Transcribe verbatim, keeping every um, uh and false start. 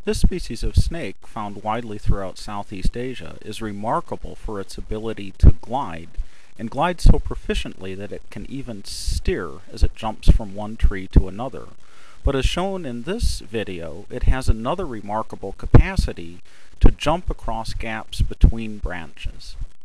This species of snake, found widely throughout Southeast Asia, is remarkable for its ability to glide, and glide so proficiently that it can even steer as it jumps from one tree to another. But as shown in this video, it has another remarkable capacity to jump across gaps between branches.